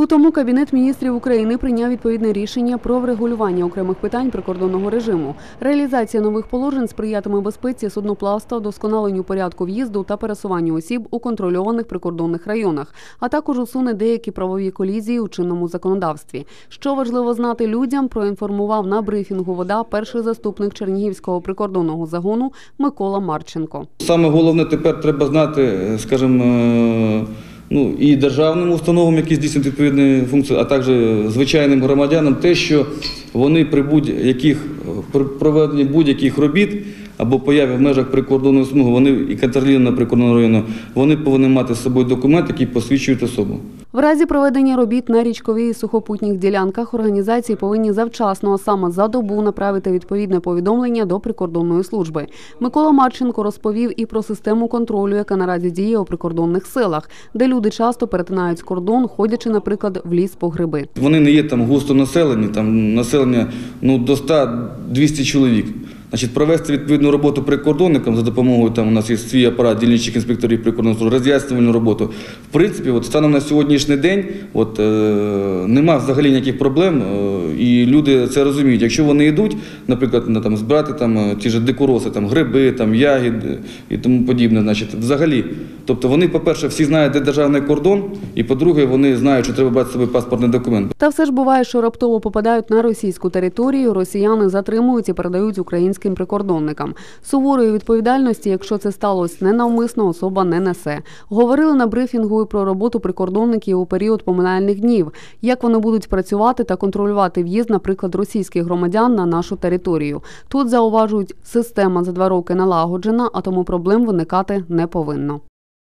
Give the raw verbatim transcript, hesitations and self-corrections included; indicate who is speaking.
Speaker 1: тому Кабінет міністрів України прийняв відповідне рішення про врегулювання окремих питань прикордонного режиму. Реалізація нових положень сприятиме безпеці судноплавства, вдосконаленню порядку в'їзду та пересуванню осіб у контрольованих прикордонних районах, а також усуне деякі правові колізії у чинному законодавстві. Що важливо знати людям, проінформував на брифінгу «Вода» перший заступник Чернігівського прикордонного загону Микола Марченко.
Speaker 2: Саме головне тепер треба знати, скажімо, ну, і державним установам, які здійснюють відповідні функції, а також звичайним громадянам, те, що вони при будь-яких при проведенні будь-яких робіт або появі в межах прикордонної смуги, вони і контролювання прикордонного району, вони повинні мати з собою документ, який посвідчує особу.
Speaker 1: В разі проведення робіт на річковій і сухопутніх ділянках організації повинні завчасно, а саме за добу, направити відповідне повідомлення до прикордонної служби. Микола Марченко розповів і про систему контролю, яка наразі діє у прикордонних силах, де люди часто перетинають кордон, ходячи, наприклад, в ліс по гриби.
Speaker 2: Вони не є там густо населені, там населення ну, до ста-двісті чоловік. Значить, провести відповідну роботу прикордонникам за допомогою, там у нас є свій апарат дільничих інспекторів прикордонної служби, роз'яснювальну роботу. В принципі, от, станом на сьогоднішній день от, е, нема взагалі ніяких проблем, е, і люди це розуміють. Якщо вони йдуть, наприклад, на, там, збирати там, ті ж дикороси, там, гриби, там, ягід і тому подібне, значить, взагалі. Тобто вони, по-перше, всі знають, де державний кордон, і, по-друге, вони знають, що треба брати з собою паспортний документ.
Speaker 1: Та все ж буває, що раптово попадають на російську територію, росіяни затримують і передають українським прикордонникам. Суворої відповідальності, якщо це сталося ненавмисно, особа не несе. Говорили на брифінгу і про роботу прикордонників у період поминальних днів, як вони будуть працювати та контролювати в'їзд, наприклад, російських громадян на нашу територію. Тут, зауважують, система за два роки налагоджена, а тому проблем виникати не повинно.